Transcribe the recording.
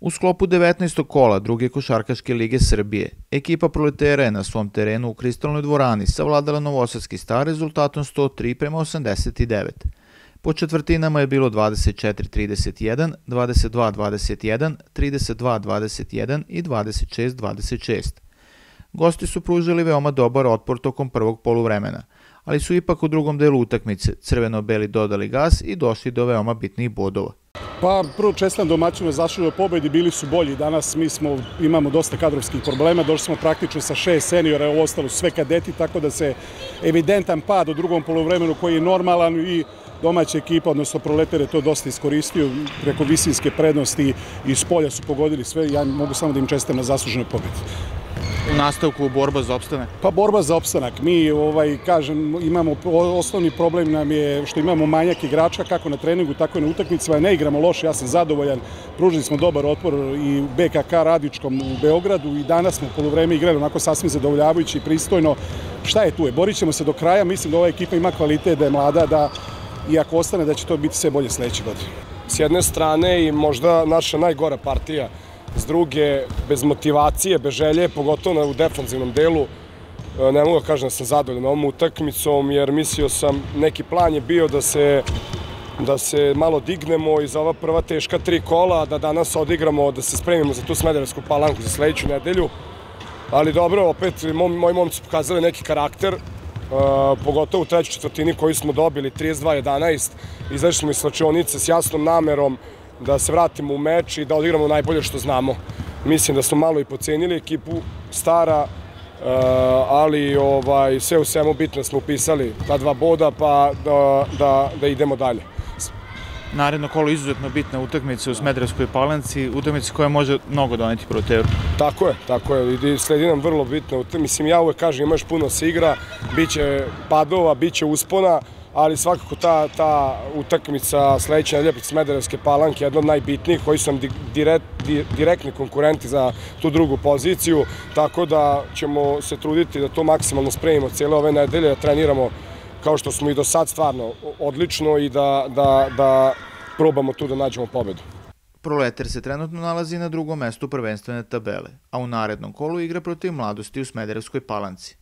U sklopu 19. kola druge košarkaške lige Srbije, ekipa Proletera je na svom terenu u Kristalnoj dvorani savladala Novosadski Star rezultatom 103:89. Po četvrtinama je bilo 24:31, 22:21, 32:21 i 26:26. Gosti su pružili veoma dobar otpor tokom prvog poluvremena, ali su ipak u drugom delu utakmice crveno-beli dodali gas i došli do veoma bitnih bodova. Pa prvo čestitam domaćinu na zasluženoj pobedi, bili su bolji. Danas imamo dosta kadrovskih problema, došli smo praktično sa 6 seniora, ovo ostalo sve kadeti, tako da se evidentan pad u drugom poluvremenu koji je normalan i domaća ekipa, odnosno Proletar je to dosta iskoristio preko visinske prednosti i s polja su pogodili sve. Ja mogu samo da im čestitam na zasluženoj pobedi. U nastavku borba za opstanak? Pa borba za opstanak. Mi, imamo osnovni problem nam je što imamo manjak igrača kako na treningu, tako i na utakmicama. Ne igramo loše, ja sam zadovoljan. Pružili smo dobar otpor i BKK Radičkom u Beogradu i danas smo poluvreme igrali onako sasvim zadovoljavajući i pristojno. Šta je tu? Borit ćemo se do kraja. Mislim da ova ekipa ima kvalitet, da je mlada, da i ako ostane da će to biti sve bolje sledeće godine. S jedne strane i možda naša najgora partija, s druge bez motivacije, bez želje, pogotovo u defanzivnom delu. Ne mogu da kažem da sam zadovoljan ovom utakmicom jer mislio sam, neki plan je bio da se malo dignemo i za ova prva teška 3 kola, da danas odigramo, da se spremimo za tu Smederevsku Palanku za sledeću nedelju. Ali dobro, opet moji momci su pokazali neki karakter, pogotovo u trećoj četvrtini koju smo dobili 32:11. Izašli smo iz slačionice s jasnom namerom da se vratimo u meč i da odigramo najbolje što znamo. Mislim da smo malo i pocenili ekipu Stara, ali sve u svemu bitno smo upisali ta 2 boda pa da idemo dalje. Naredno kolo je izuzetno bitna utakmica u Smederevskoj Palanci, utakmica koja može mnogo doneti Proleteru. Tako je. Sledi nam vrlo bitna utakmica. Mislim, ja uvek kažem, imaš puno se igra, biće padova, biće uspona, ali svakako ta utakmica sledeća nedelja protiv Smederevske Palanke je jedna od najbitnijih, koji su nam direktni konkurenti za tu drugu poziciju, tako da ćemo se truditi da to maksimalno spremimo cijele ove nedelje, da treniramo kao što smo i do sad stvarno odlično i da probamo tu da nađemo pobedu. Proletar se trenutno nalazi na drugom mestu prvenstvene tabele, a u narednom kolu igra protiv Mladosti u Smederevskoj Palanci.